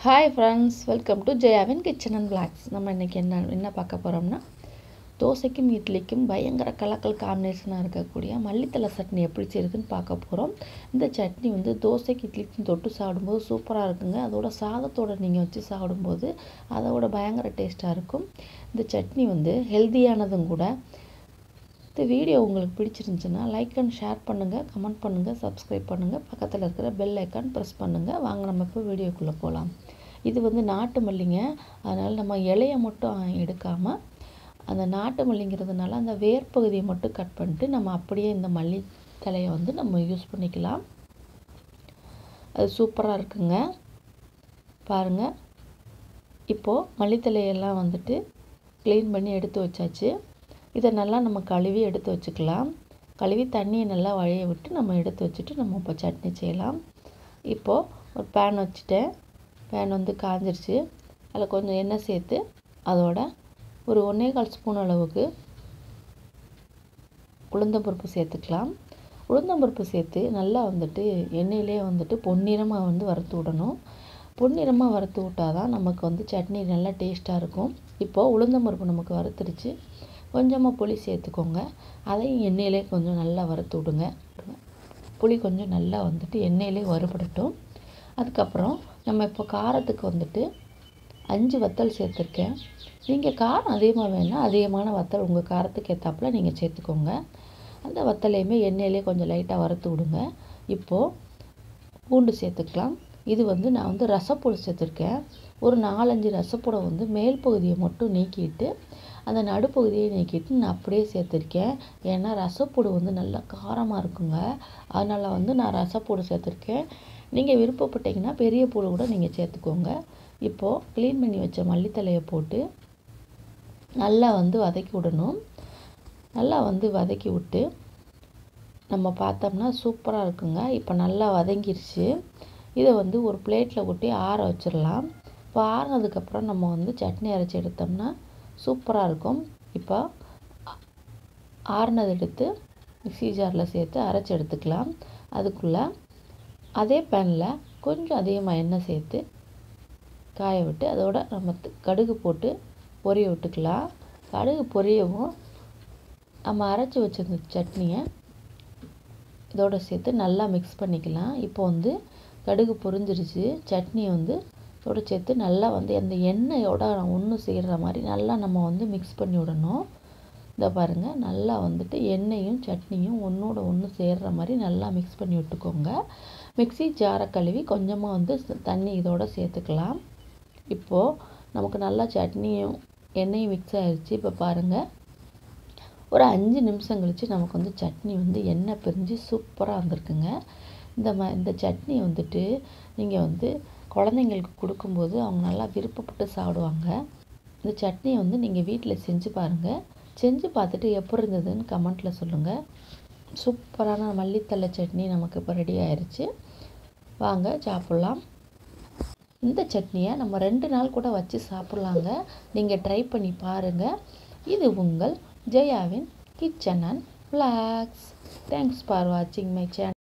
Hi friends, welcome to ஜெயாவின் kitchen and blogs. நம்ம இன்றைக்கி என்ன பார்க்க போகிறோம்னா, தோசைக்கும் இட்லிக்கும் பயங்கர கலக்கல் காம்பினேஷனாக இருக்கக்கூடிய மல்லித்தலை சட்னி எப்படி செய்யுதுன்னு பார்க்க போகிறோம். இந்த சட்னி தோசைக்கு இட்லிக்கும் தொட்டு சாப்பிடும்போது சூப்பராக இருக்குங்க. அதோட சாதத்தோடு நீங்கள் வச்சு சாப்பிடும்போது அதோட பயங்கர டேஸ்ட்டாக இருக்கும். இந்த சட்னி ஹெல்த்தியானதும் கூட. இந்த வீடியோ உங்களுக்கு பிடிச்சிருந்துச்சுன்னா லைக் அண்ட் ஷேர் பண்ணுங்கள், கமெண்ட் பண்ணுங்கள், சப்ஸ்கிரைப் பண்ணுங்கள், பக்கத்தில் இருக்கிற பெல் ஐக்கான் ப்ரெஸ் பண்ணுங்கள். வாங்க நம்ம இப்போ வீடியோக்குள்ளே போகலாம். இது நாட்டு மல்லிங்க, அதனால் நம்ம இலையை மட்டும் எடுக்காமல் அந்த நாட்டு மல்லிங்கிறதுனால அந்த வேர் பகுதியை மட்டும் கட் பண்ணிட்டு நம்ம அப்படியே இந்த மல்லி தலையை நம்ம யூஸ் பண்ணிக்கலாம். அது சூப்பராக இருக்குங்க. பாருங்கள், இப்போது மல்லித்தலையெல்லாம் க்ளீன் பண்ணி எடுத்து வச்சாச்சு. இதை நல்லா நம்ம கழுவி எடுத்து வச்சுக்கலாம். கழுவி தண்ணியை நல்லா வழிய விட்டு நம்ம எடுத்து வச்சுட்டு நம்ம இப்போ சட்னி செய்யலாம். இப்போது ஒரு பேன் வச்சுட்டேன். பேன் காஞ்சிருச்சு. அதில் கொஞ்சம் எண்ணெய் சேர்த்து அதோட ஒரு 1.25 ஸ்பூன் அளவுக்கு உளுந்தம்பருப்பு சேர்த்துக்கலாம். உளுந்தம்பருப்பு சேர்த்து நல்லா எண்ணெயிலே பொன்னிறமாக வறுத்து விடணும். பொன்னிறமாக வறுத்து விட்டால் தான் நமக்கு சட்னி நல்லா டேஸ்ட்டாக இருக்கும். இப்போது உளுந்தம்பருப்பு நமக்கு வறுத்துருச்சு. கொஞ்சமாக புளி சேர்த்துக்கோங்க. அதையும் எண்ணெயிலே கொஞ்சம் நல்லா வறுத்து விடுங்க. புளி கொஞ்சம் நல்லா எண்ணெயிலே வறுபடட்டும். அதுக்கப்புறம் நம்ம இப்போ காரத்துக்கு 5 வத்தல் சேர்த்துருக்கேன். நீங்கள் காரம் அதிகமாக வேணால் அதிகமான வத்தல் உங்கள் காரத்துக்கு ஏற்றாப்புல நீங்கள் சேர்த்துக்கோங்க. அந்த வத்தலையுமே எண்ணெயிலே கொஞ்சம் லைட்டாக வறுத்து விடுங்க. இப்போது பூண்டு சேர்த்துக்கலாம். இது நான் ரசப்பூடு சேர்த்துருக்கேன். ஒரு 4-5 ரசப்பூடை மேல் பகுதியை மட்டும் நீக்கிட்டு அந்த நடுப்பகுதியை நீக்கிட்டு நான் அப்படியே சேர்த்துருக்கேன். ஏன்னா ரசப்பூடு நல்லா காரமாக இருக்குங்க. அதனால் நான் ரசப்பூடு சேர்த்துருக்கேன். நீங்கள் விருப்பப்பட்டீங்கன்னா பெரிய பூடு கூட நீங்கள் சேர்த்துக்கோங்க. இப்போது க்ளீன் பண்ணி வச்ச மல்லித்தலையை போட்டு நல்லா வதக்கி விடணும். நல்லா வதக்கி விட்டு நம்ம பார்த்தோம்னா சூப்பராக இருக்குங்க. இப்போ நல்லா வதங்கிருச்சு. இதை ஒரு பிளேட்டில் கொட்டி ஆற வச்சிடலாம். இப்போ ஆறினதுக்கப்புறம் நம்ம சட்னி அரைச்சி எடுத்தோம்னா சூப்பராக இருக்கும். இப்போ ஆறினது எடுத்து மிக்ஸி ஜாரில் சேர்த்து அரைச்சி எடுத்துக்கலாம். அதுக்குள்ளே அதே பேனில் கொஞ்சம் அதிகமாக எண்ணெய் சேர்த்து காய விட்டு அதோட நம்ம கடுகு போட்டு பொரிய விட்டுக்கலாம். கடுகு பொரியவும் நம்ம அரைச்சி வச்சிருந்த சட்னியை இதோடு சேர்த்து நல்லா மிக்ஸ் பண்ணிக்கலாம். இப்போ கடுகு பொரிஞ்சிருச்சு. சட்னி இதோடு சேர்த்து நல்லா அந்த எண்ணெயோட ஒன்று சேர்கிற மாதிரி நல்லா நம்ம மிக்ஸ் பண்ணி விடணும். இதை பாருங்கள், நல்லா எண்ணெயும் சட்னியும் ஒன்றோட ஒன்று சேர்கிற மாதிரி நல்லா மிக்ஸ் பண்ணி விட்டுக்கோங்க. மிக்ஸி ஜாரை கழுவி கொஞ்சமாக தண்ணி இதோடு சேர்த்துக்கலாம். இப்போது நமக்கு நல்லா சட்னியும் எண்ணெயும் மிக்ஸ் ஆகிடுச்சு. இப்போ பாருங்கள், ஒரு 5 நிமிஷம் கழித்து நமக்கு சட்னி எண்ணெய் பிரிஞ்சு சூப்பராக வந்திருக்குங்க. இந்த சட்னி நீங்கள் குழந்தைங்களுக்கு கொடுக்கும்போது அவங்க நல்லா விருப்பப்பட்டு சாப்பிடுவாங்க. இந்த சட்னியை நீங்கள் வீட்டில் செஞ்சு பாருங்கள். செஞ்சு பார்த்துட்டு எப்படி இருந்ததுன்னு கமெண்ட்டில் சொல்லுங்கள். சூப்பரான மல்லித்தலை சட்னி நமக்கு இப்போ ரெடி ஆயிடுச்சு. வாங்க சாப்பிட்லாம். இந்த சட்னியை நம்ம 2 நாள் கூட வச்சு சாப்பிட்லாங்க. நீங்கள் ட்ரை பண்ணி பாருங்கள். இது உங்கள் ஜெயாவின் kitchen and blogs. Thanks for வாட்சிங் மை சேனல்.